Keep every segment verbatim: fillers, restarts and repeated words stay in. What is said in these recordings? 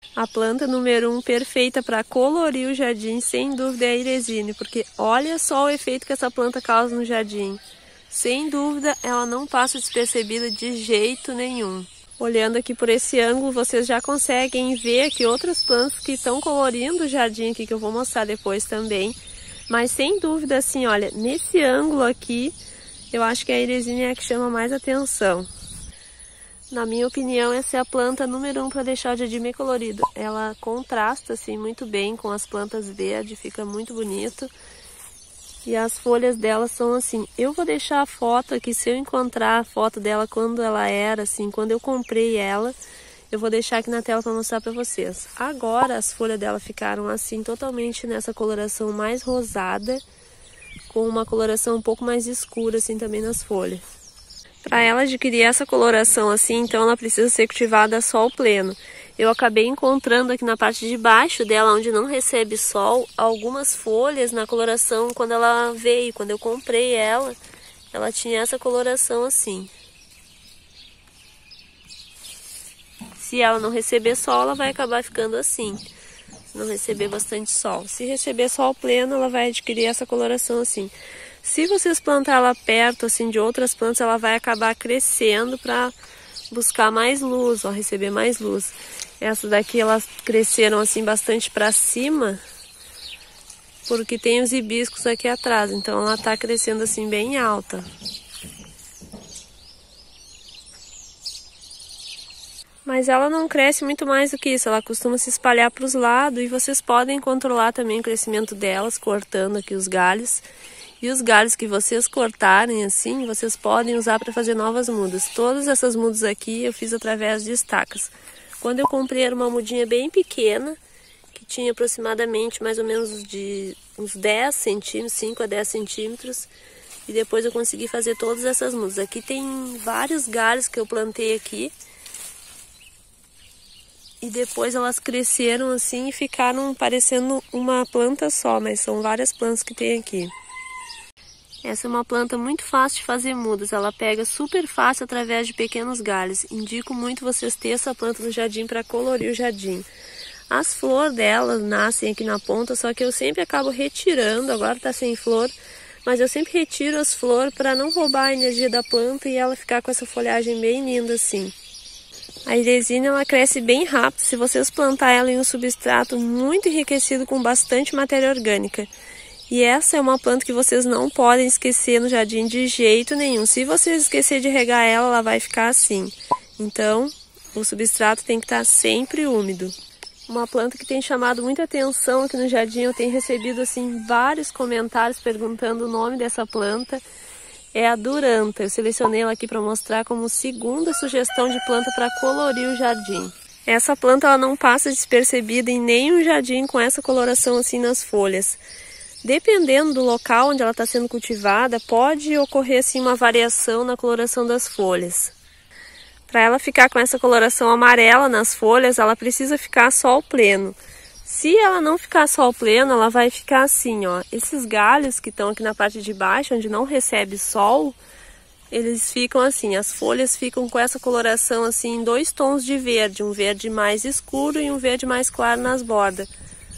A planta número um perfeita para colorir o jardim, sem dúvida, é a Iresine, porque olha só o efeito que essa planta causa no jardim. Sem dúvida, ela não passa despercebida de jeito nenhum. Olhando aqui por esse ângulo, vocês já conseguem ver aqui outras plantas que estão colorindo o jardim aqui, que eu vou mostrar depois também. Mas sem dúvida, assim, olha, nesse ângulo aqui, eu acho que a Iresine é a que chama mais atenção. Na minha opinião, essa é a planta número um para deixar o jardim bem colorido. Ela contrasta assim muito bem com as plantas verdes, fica muito bonito. E as folhas dela são assim. Eu vou deixar a foto aqui, se eu encontrar a foto dela quando ela era assim, quando eu comprei ela, eu vou deixar aqui na tela para mostrar para vocês. Agora as folhas dela ficaram assim, totalmente nessa coloração mais rosada, com uma coloração um pouco mais escura assim também nas folhas. Para ela adquirir essa coloração assim, então ela precisa ser cultivada a sol pleno. Eu acabei encontrando aqui na parte de baixo dela, onde não recebe sol, algumas folhas na coloração quando ela veio. Quando eu comprei ela, ela tinha essa coloração assim. Se ela não receber sol, ela vai acabar ficando assim. Se não receber bastante sol. Se receber sol pleno, ela vai adquirir essa coloração assim. Se vocês plantar ela perto assim de outras plantas, ela vai acabar crescendo para buscar mais luz, ó, receber mais luz. Essas daqui elas cresceram assim bastante para cima, porque tem os hibiscos aqui atrás, então ela está crescendo assim bem alta. Mas ela não cresce muito mais do que isso, ela costuma se espalhar para os lados e vocês podem controlar também o crescimento delas, cortando aqui os galhos. E os galhos que vocês cortarem assim, vocês podem usar para fazer novas mudas. Todas essas mudas aqui eu fiz através de estacas. Quando eu comprei era uma mudinha bem pequena, que tinha aproximadamente mais ou menos de uns dez centímetros, cinco a dez centímetros. E depois eu consegui fazer todas essas mudas. Aqui tem vários galhos que eu plantei aqui. E depois elas cresceram assim e ficaram parecendo uma planta só, mas são várias plantas que tem aqui. Essa é uma planta muito fácil de fazer mudas, ela pega super fácil através de pequenos galhos. Indico muito vocês terem essa planta no jardim para colorir o jardim. As flores dela nascem aqui na ponta, só que eu sempre acabo retirando, agora está sem flor, mas eu sempre retiro as flores para não roubar a energia da planta e ela ficar com essa folhagem bem linda assim. A Iresine ela cresce bem rápido se vocês plantar ela em um substrato muito enriquecido com bastante matéria orgânica. E essa é uma planta que vocês não podem esquecer no jardim de jeito nenhum. Se vocês esquecer de regar ela, ela vai ficar assim. Então, o substrato tem que estar sempre úmido. Uma planta que tem chamado muita atenção aqui no jardim, eu tenho recebido assim vários comentários perguntando o nome dessa planta, é a Duranta. Eu selecionei ela aqui para mostrar como segunda sugestão de planta para colorir o jardim. Essa planta ela não passa despercebida em nenhum jardim com essa coloração assim nas folhas. Dependendo do local onde ela está sendo cultivada, pode ocorrer assim, uma variação na coloração das folhas. Para ela ficar com essa coloração amarela nas folhas, ela precisa ficar sol pleno. Se ela não ficar sol pleno, ela vai ficar assim, ó. Esses galhos que estão aqui na parte de baixo, onde não recebe sol, eles ficam assim, as folhas ficam com essa coloração assim em dois tons de verde, um verde mais escuro e um verde mais claro nas bordas,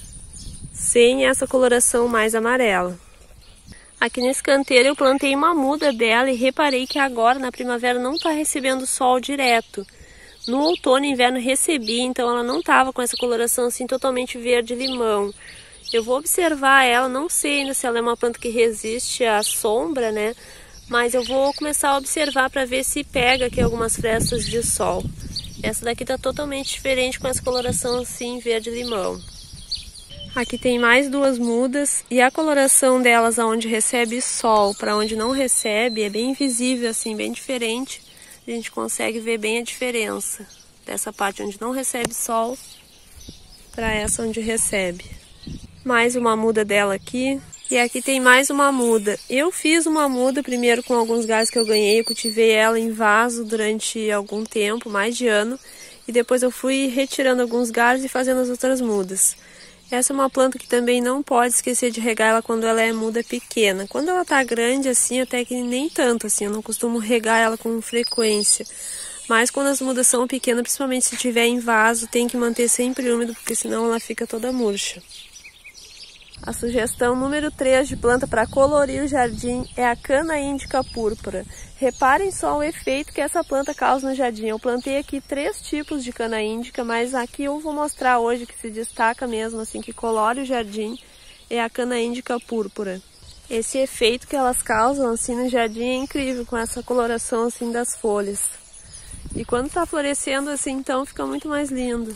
sem essa coloração mais amarela. Aqui nesse canteiro eu plantei uma muda dela e reparei que agora na primavera não está recebendo sol direto. No outono e inverno recebi, então ela não estava com essa coloração assim totalmente verde-limão. Eu vou observar ela, não sei ainda se ela é uma planta que resiste à sombra, né? Mas eu vou começar a observar para ver se pega aqui algumas frestas de sol. Essa daqui está totalmente diferente com essa coloração assim verde-limão. Aqui tem mais duas mudas e a coloração delas aonde recebe sol para onde não recebe é bem visível assim, bem diferente. A gente consegue ver bem a diferença dessa parte onde não recebe sol para essa onde recebe. Mais uma muda dela aqui. E aqui tem mais uma muda. Eu fiz uma muda primeiro com alguns galhos que eu ganhei, eu cultivei ela em vaso durante algum tempo, mais de ano. E depois eu fui retirando alguns galhos e fazendo as outras mudas. Essa é uma planta que também não pode esquecer de regar ela quando ela é muda pequena. Quando ela tá grande assim, até que nem tanto assim, eu não costumo regar ela com frequência. Mas quando as mudas são pequenas, principalmente se tiver em vaso, tem que manter sempre úmido, porque senão ela fica toda murcha. A sugestão número três de planta para colorir o jardim é a cana índica púrpura. Reparem só o efeito que essa planta causa no jardim. Eu plantei aqui três tipos de cana índica, mas aqui eu vou mostrar hoje que se destaca mesmo, assim, que colore o jardim, é a cana índica púrpura. Esse efeito que elas causam assim no jardim é incrível, com essa coloração assim das folhas. E quando está florescendo assim, então fica muito mais lindo.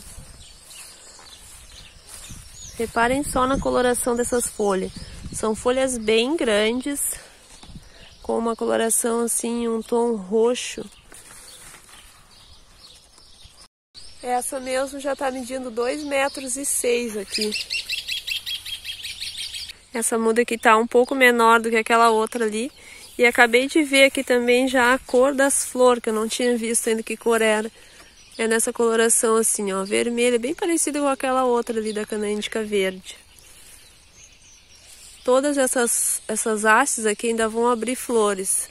Reparem só na coloração dessas folhas. São folhas bem grandes, com uma coloração assim, um tom roxo. Essa mesmo já está medindo dois metros e seis aqui. Essa muda aqui está um pouco menor do que aquela outra ali. E acabei de ver aqui também já a cor das flores, que eu não tinha visto ainda que cor era. É nessa coloração assim, ó, vermelha, bem parecida com aquela outra ali da cana índica verde. Todas essas, essas hastes aqui ainda vão abrir flores.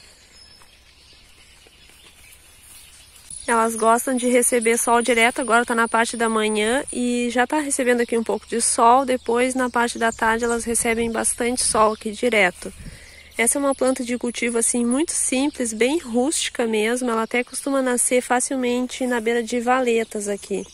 Elas gostam de receber sol direto, agora está na parte da manhã e já está recebendo aqui um pouco de sol. Depois, na parte da tarde, elas recebem bastante sol aqui direto. Essa é uma planta de cultivo assim muito simples, bem rústica mesmo. Ela até costuma nascer facilmente na beira de valetas aqui.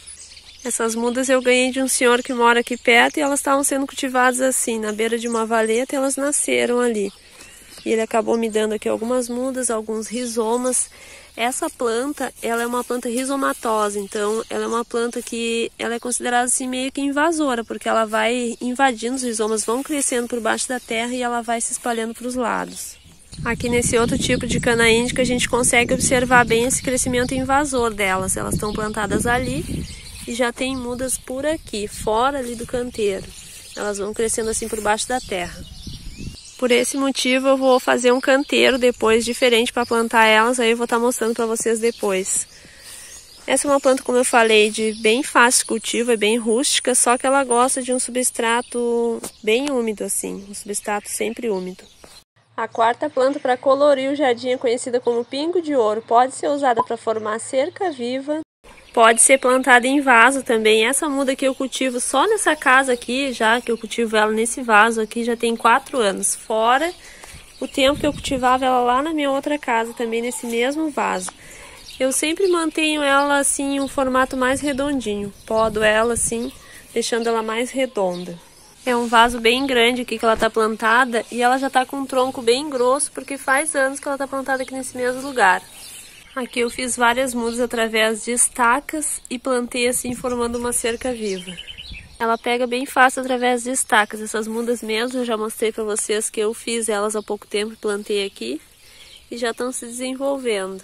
Essas mudas eu ganhei de um senhor que mora aqui perto e elas estavam sendo cultivadas assim, na beira de uma valeta, e elas nasceram ali. E ele acabou me dando aqui algumas mudas, alguns rizomas. Essa planta, ela é uma planta rizomatosa, então ela é uma planta que ela é considerada assim meio que invasora, porque ela vai invadindo, os rizomas vão crescendo por baixo da terra e ela vai se espalhando para os lados. Aqui nesse outro tipo de cana índica a gente consegue observar bem esse crescimento invasor delas. Elas estão plantadas ali e já tem mudas por aqui, fora ali do canteiro. Elas vão crescendo assim por baixo da terra. Por esse motivo eu vou fazer um canteiro depois diferente para plantar elas, aí eu vou estar mostrando para vocês depois. Essa é uma planta, como eu falei, de bem fácil cultivo, é bem rústica, só que ela gosta de um substrato bem úmido assim, um substrato sempre úmido. A quarta planta para colorir o jardim é conhecida como pingo de ouro, pode ser usada para formar cerca viva. Pode ser plantada em vaso também. Essa muda que eu cultivo só nessa casa aqui, já que eu cultivo ela nesse vaso aqui, já tem quatro anos. Fora o tempo que eu cultivava ela lá na minha outra casa, também nesse mesmo vaso. Eu sempre mantenho ela assim em um formato mais redondinho. Podo ela assim, deixando ela mais redonda. É um vaso bem grande aqui que ela está plantada e ela já está com um tronco bem grosso, porque faz anos que ela está plantada aqui nesse mesmo lugar. Aqui eu fiz várias mudas através de estacas e plantei assim formando uma cerca viva. Ela pega bem fácil através de estacas. Essas mudas mesmo eu já mostrei para vocês que eu fiz elas há pouco tempo e plantei aqui e já estão se desenvolvendo.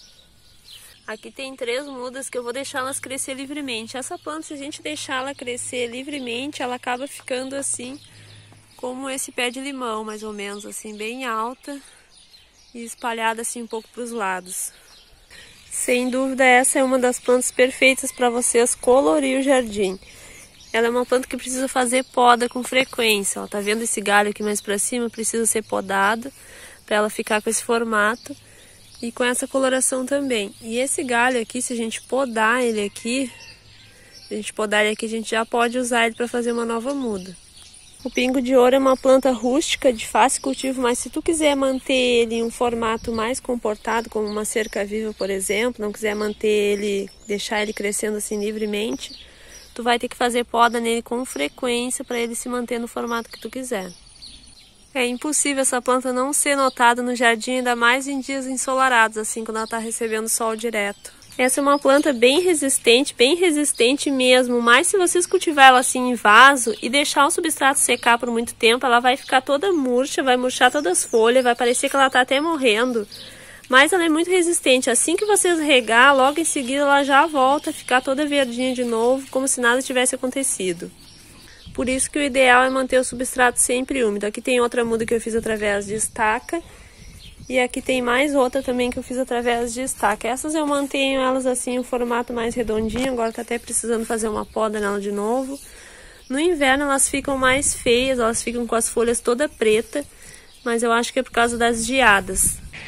Aqui tem três mudas que eu vou deixá-las crescer livremente. Essa planta, se a gente deixá-la crescer livremente, ela acaba ficando assim como esse pé de limão, mais ou menos assim, bem alta e espalhada assim um pouco para os lados. Sem dúvida, essa é uma das plantas perfeitas para vocês colorir o jardim. Ela é uma planta que precisa fazer poda com frequência. Ela tá vendo esse galho aqui mais para cima? Precisa ser podado para ela ficar com esse formato e com essa coloração também. E esse galho aqui, se a gente podar ele aqui, se a gente podar ele aqui, a gente já pode usar ele para fazer uma nova muda. O pingo de ouro é uma planta rústica de fácil cultivo, mas se tu quiser manter ele em um formato mais comportado, como uma cerca viva, por exemplo, não quiser manter ele, deixar ele crescendo assim livremente, tu vai ter que fazer poda nele com frequência para ele se manter no formato que tu quiser. É impossível essa planta não ser notada no jardim, ainda mais em dias ensolarados, assim, quando ela está recebendo sol direto. Essa é uma planta bem resistente, bem resistente mesmo, mas se vocês cultivar ela assim em vaso e deixar o substrato secar por muito tempo, ela vai ficar toda murcha, vai murchar todas as folhas, vai parecer que ela está até morrendo. Mas ela é muito resistente, assim que vocês regar, logo em seguida ela já volta a ficar toda verdinha de novo, como se nada tivesse acontecido. Por isso que o ideal é manter o substrato sempre úmido. Aqui tem outra muda que eu fiz através de estaca. E aqui tem mais outra também que eu fiz através de estaca. Essas eu mantenho elas assim em um formato mais redondinho. Agora tá até precisando fazer uma poda nela de novo. No inverno elas ficam mais feias, elas ficam com as folhas toda preta. Mas eu acho que é por causa das geadas.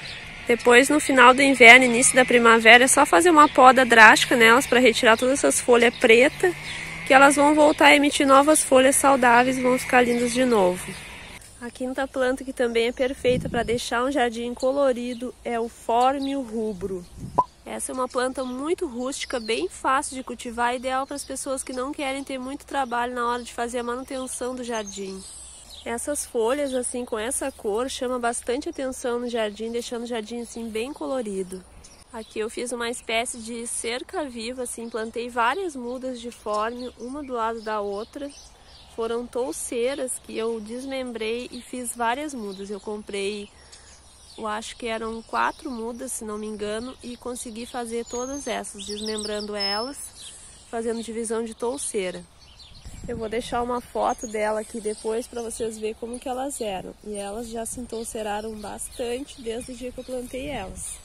Depois, no final do inverno, início da primavera, é só fazer uma poda drástica nelas para retirar todas essas folhas pretas, que elas vão voltar a emitir novas folhas saudáveis e vão ficar lindas de novo. A quinta planta que também é perfeita para deixar um jardim colorido é o Phormium rubro. Essa é uma planta muito rústica, bem fácil de cultivar, ideal para as pessoas que não querem ter muito trabalho na hora de fazer a manutenção do jardim. Essas folhas, assim, com essa cor, chamam bastante atenção no jardim, deixando o jardim, assim, bem colorido. Aqui eu fiz uma espécie de cerca viva, assim, plantei várias mudas de Phormium, uma do lado da outra. Foram touceiras que eu desmembrei e fiz várias mudas. Eu comprei, eu acho que eram quatro mudas, se não me engano, e consegui fazer todas essas, desmembrando elas, fazendo divisão de touceira. Eu vou deixar uma foto dela aqui depois para vocês verem como que elas eram. E elas já se entouceiraram bastante desde o dia que eu plantei elas.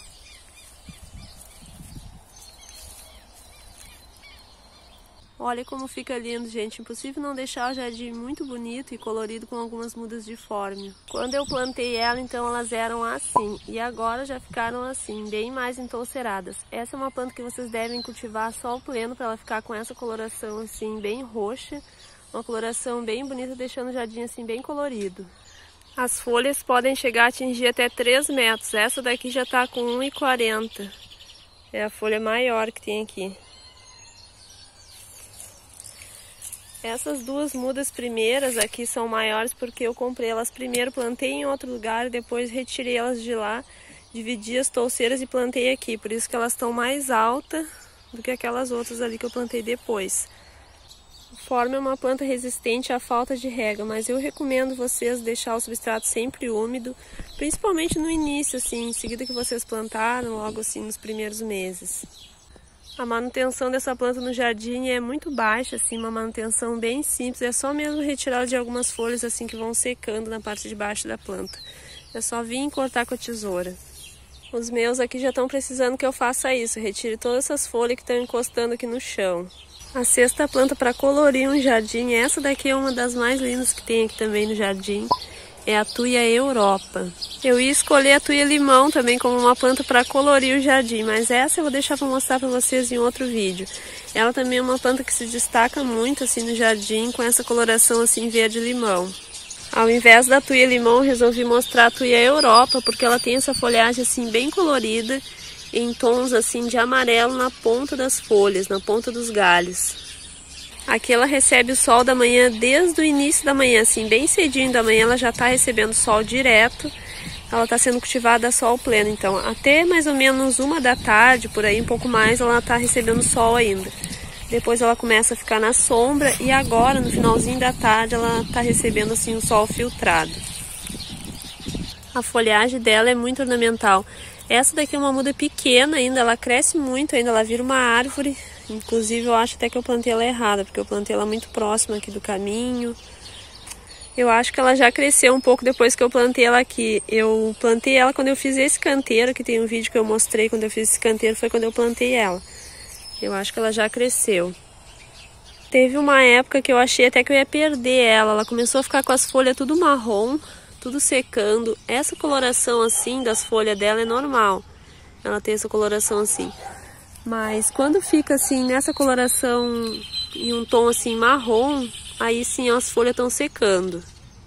Olha como fica lindo, gente. Impossível não deixar o jardim muito bonito e colorido com algumas mudas de Phormium. Quando eu plantei ela, então elas eram assim. E agora já ficaram assim, bem mais entouceiradas. Essa é uma planta que vocês devem cultivar só ao pleno para ela ficar com essa coloração assim, bem roxa. Uma coloração bem bonita, deixando o jardim assim, bem colorido. As folhas podem chegar a atingir até três metros. Essa daqui já está com um e quarenta. É a folha maior que tem aqui. Essas duas mudas primeiras aqui são maiores porque eu comprei elas primeiro, plantei em outro lugar, depois retirei elas de lá, dividi as touceiras e plantei aqui. Por isso que elas estão mais altas do que aquelas outras ali que eu plantei depois. O Phormium é uma planta resistente à falta de rega, mas eu recomendo vocês deixar o substrato sempre úmido, principalmente no início, assim, em seguida que vocês plantaram, logo assim nos primeiros meses. A manutenção dessa planta no jardim é muito baixa, assim, uma manutenção bem simples. É só mesmo retirar de algumas folhas assim que vão secando na parte de baixo da planta. É só vir e cortar com a tesoura. Os meus aqui já estão precisando que eu faça isso. Retire todas essas folhas que estão encostando aqui no chão. A sexta planta para colorir um jardim, essa daqui é uma das mais lindas que tem aqui também no jardim. É a Tuia Europa. Eu ia escolher a Tuia Limão também como uma planta para colorir o jardim, mas essa eu vou deixar para mostrar para vocês em outro vídeo. Ela também é uma planta que se destaca muito assim no jardim, com essa coloração assim verde-limão. Ao invés da Tuia Limão, eu resolvi mostrar a Tuia Europa, porque ela tem essa folhagem assim bem colorida, em tons assim de amarelo na ponta das folhas, na ponta dos galhos. Aqui ela recebe o sol da manhã desde o início da manhã, assim, bem cedinho da manhã ela já está recebendo sol direto. Ela está sendo cultivada a sol pleno, então até mais ou menos uma da tarde, por aí um pouco mais, ela está recebendo sol ainda. Depois ela começa a ficar na sombra e agora, no finalzinho da tarde, ela está recebendo assim o sol filtrado. A folhagem dela é muito ornamental. Essa daqui é uma muda pequena ainda, ela cresce muito ainda, ela vira uma árvore. Inclusive eu acho até que eu plantei ela errada, porque eu plantei ela muito próxima aqui do caminho. Eu acho que ela já cresceu um pouco depois que eu plantei ela aqui. Eu plantei ela quando eu fiz esse canteiro, que tem um vídeo que eu mostrei quando eu fiz esse canteiro, foi quando eu plantei ela. Eu acho que ela já cresceu. Teve uma época que eu achei até que eu ia perder ela. Ela começou a ficar com as folhas tudo marrom, tudo secando. Essa coloração assim das folhas dela é normal. Ela tem essa coloração assim. Mas quando fica assim nessa coloração em um tom assim marrom, aí sim as folhas estão secando.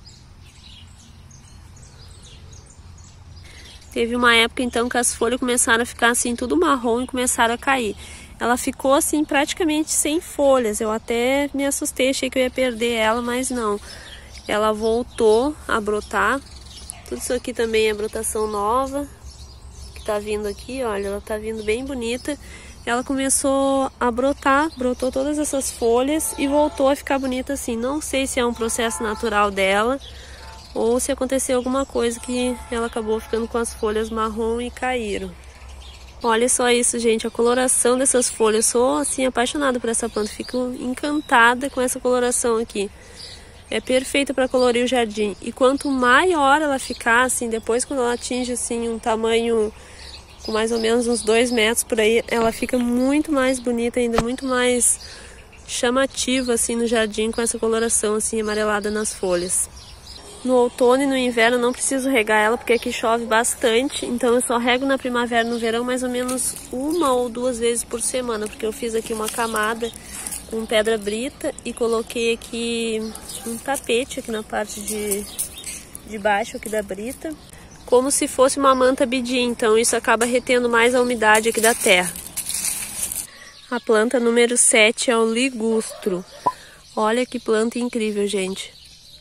Teve uma época então que as folhas começaram a ficar assim tudo marrom e começaram a cair. Ela ficou assim praticamente sem folhas. Eu até me assustei, achei que eu ia perder ela, mas não. Ela voltou a brotar. Tudo isso aqui também é brotação nova que tá vindo aqui, olha, ela tá vindo bem bonita. Ela começou a brotar, brotou todas essas folhas e voltou a ficar bonita assim. Não sei se é um processo natural dela ou se aconteceu alguma coisa que ela acabou ficando com as folhas marrom e caíram. Olha só isso, gente, a coloração dessas folhas. Sou assim apaixonada por essa planta, fico encantada com essa coloração aqui. É perfeita para colorir o jardim. E quanto maior ela ficar, assim, depois quando ela atinge assim um tamanho com mais ou menos uns dois metros por aí, ela fica muito mais bonita ainda, muito mais chamativa assim no jardim com essa coloração assim amarelada nas folhas. No outono e no inverno não preciso regar ela porque aqui chove bastante, então eu só rego na primavera e no verão mais ou menos uma ou duas vezes por semana, porque eu fiz aqui uma camada com pedra brita e coloquei aqui um tapete aqui na parte de, de baixo aqui da brita, como se fosse uma manta bidi, então isso acaba retendo mais a umidade aqui da terra. A planta número sete é o ligustro. Olha que planta incrível, gente.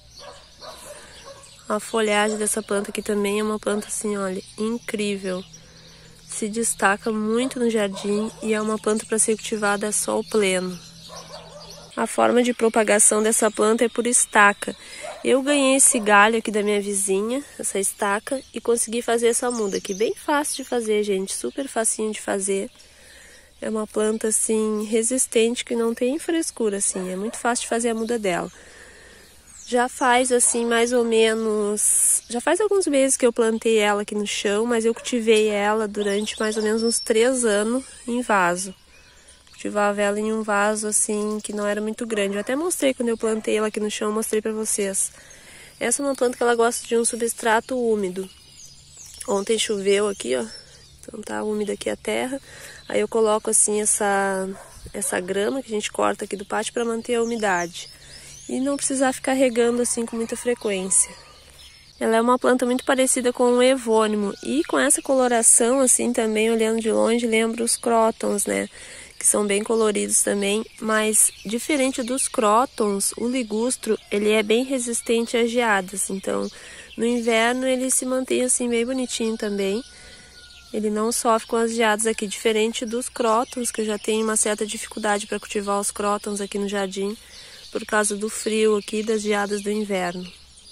A folhagem dessa planta aqui também é uma planta assim, olha, incrível. Se destaca muito no jardim e é uma planta para ser cultivada a sol pleno. A forma de propagação dessa planta é por estaca. Eu ganhei esse galho aqui da minha vizinha, essa estaca, e consegui fazer essa muda aqui. Bem fácil de fazer, gente, super facinho de fazer. É uma planta assim resistente que não tem frescura, assim, é muito fácil de fazer a muda dela. Já faz assim mais ou menos, já faz alguns meses que eu plantei ela aqui no chão, mas eu cultivei ela durante mais ou menos uns três anos em vaso. Cultivava ela em um vaso assim que não era muito grande. Eu até mostrei quando eu plantei ela aqui no chão, mostrei pra vocês. Essa é uma planta que ela gosta de um substrato úmido. Ontem choveu aqui, ó, então tá úmida aqui a terra. Aí eu coloco assim essa, essa grama que a gente corta aqui do pátio para manter a umidade. E não precisar ficar regando assim com muita frequência. Ela é uma planta muito parecida com o evônimo. E com essa coloração assim também, olhando de longe, lembra os crótons, né? Que são bem coloridos também. Mas diferente dos crótons, o ligustro, ele é bem resistente às geadas. Então, no inverno ele se mantém assim bem bonitinho também. Ele não sofre com as geadas aqui, diferente dos crótons, que eu já tenho uma certa dificuldade para cultivar os crótons aqui no jardim, por causa do frio aqui, das geadas do inverno.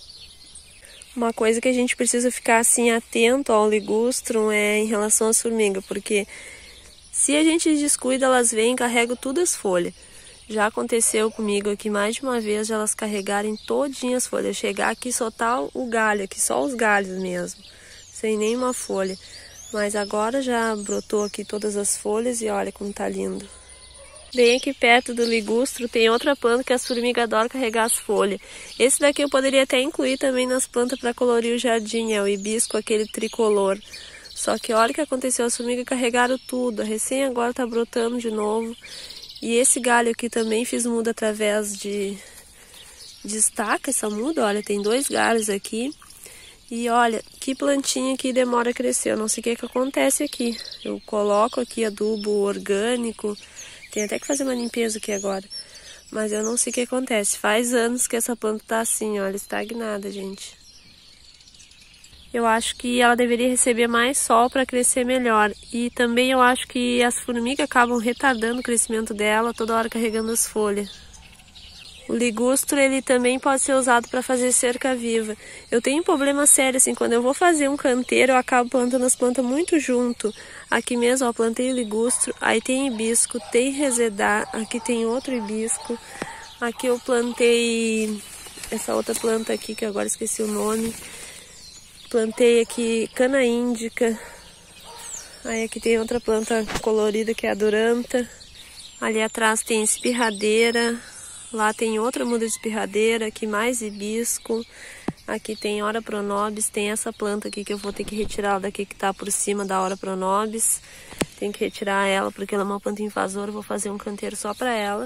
Uma coisa que a gente precisa ficar assim atento ao ligustrum é em relação às formigas, porque se a gente descuida, elas vêm e carregam tudo as folhas. Já aconteceu comigo aqui mais de uma vez de elas carregarem todinhas as folhas, chegar aqui e soltar o galho, aqui só os galhos mesmo, sem nenhuma folha. Mas agora já brotou aqui todas as folhas e olha como tá lindo. Bem aqui perto do ligustro tem outra planta que as formigas adoram carregar as folhas. Esse daqui eu poderia até incluir também nas plantas para colorir o jardim, é o hibisco, aquele tricolor. Só que olha o que aconteceu, as formigas carregaram tudo, a recém agora tá brotando de novo. E esse galho aqui também fiz muda através de, de estaca, essa muda, olha, tem dois galhos aqui. E olha, que plantinha que demora a crescer, eu não sei o que que acontece aqui. Eu coloco aqui adubo orgânico, tem até que fazer uma limpeza aqui agora. Mas eu não sei o que acontece, faz anos que essa planta tá assim, olha, estagnada, gente. Eu acho que ela deveria receber mais sol para crescer melhor. E também eu acho que as formigas acabam retardando o crescimento dela, toda hora carregando as folhas. O ligustro, ele também pode ser usado para fazer cerca viva. Eu tenho um problema sério, assim, quando eu vou fazer um canteiro, eu acabo plantando as plantas muito junto. Aqui mesmo, ó, plantei ligustro, aí tem hibisco, tem resedá, aqui tem outro hibisco. Aqui eu plantei essa outra planta aqui, que agora esqueci o nome. Plantei aqui cana índica. Aí aqui tem outra planta colorida, que é a duranta. Ali atrás tem espirradeira. Lá tem outra muda de espirradeira, aqui mais hibisco. Aqui tem Ora Pronobis, tem essa planta aqui que eu vou ter que retirar daqui que tá por cima da Ora Pronobis. Tem que retirar ela porque ela é uma planta invasora, eu vou fazer um canteiro só para ela.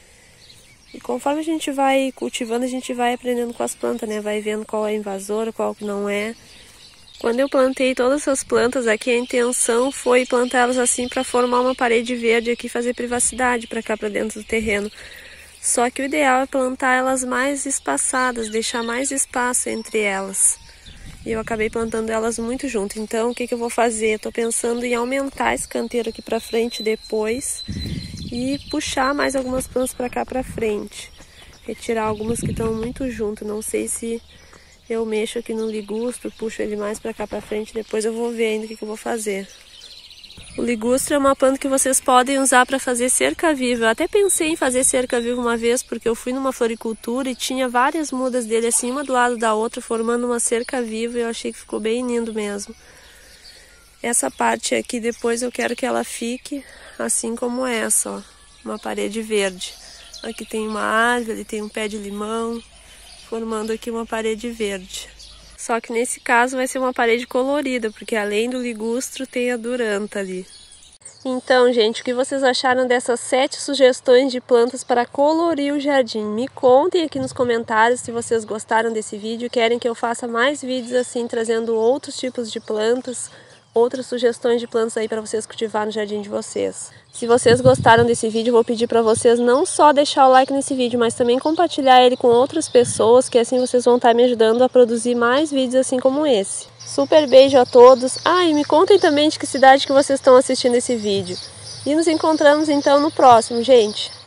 E conforme a gente vai cultivando, a gente vai aprendendo com as plantas, né? Vai vendo qual é invasora, qual que não é. Quando eu plantei todas essas plantas aqui, a intenção foi plantá-las assim para formar uma parede verde aqui, fazer privacidade para cá, para dentro do terreno. Só que o ideal é plantar elas mais espaçadas, deixar mais espaço entre elas. E eu acabei plantando elas muito junto. Então, o que que eu vou fazer? Estou pensando em aumentar esse canteiro aqui para frente depois e puxar mais algumas plantas para cá para frente. Retirar algumas que estão muito junto. Não sei se eu mexo aqui no ligustro, puxo ele mais para cá para frente. Depois eu vou ver ainda o que que eu vou fazer. O ligustro é uma planta que vocês podem usar para fazer cerca viva. Eu até pensei em fazer cerca viva uma vez, porque eu fui numa floricultura e tinha várias mudas dele assim, uma do lado da outra, formando uma cerca viva, e eu achei que ficou bem lindo mesmo. Essa parte aqui depois eu quero que ela fique assim como essa, ó, uma parede verde. Aqui tem uma árvore, ali tem um pé de limão, formando aqui uma parede verde. Só que nesse caso vai ser uma parede colorida, porque além do ligustro tem a duranta ali. Então, gente, o que vocês acharam dessas sete sugestões de plantas para colorir o jardim? Me contem aqui nos comentários se vocês gostaram desse vídeo e querem que eu faça mais vídeos assim, trazendo outros tipos de plantas, outras sugestões de plantas aí para vocês cultivar no jardim de vocês. Se vocês gostaram desse vídeo, eu vou pedir para vocês não só deixar o like nesse vídeo, mas também compartilhar ele com outras pessoas, que assim vocês vão estar me ajudando a produzir mais vídeos assim como esse. Super beijo a todos. Ah, e me contem também de que cidade que vocês estão assistindo esse vídeo. E nos encontramos então no próximo, gente.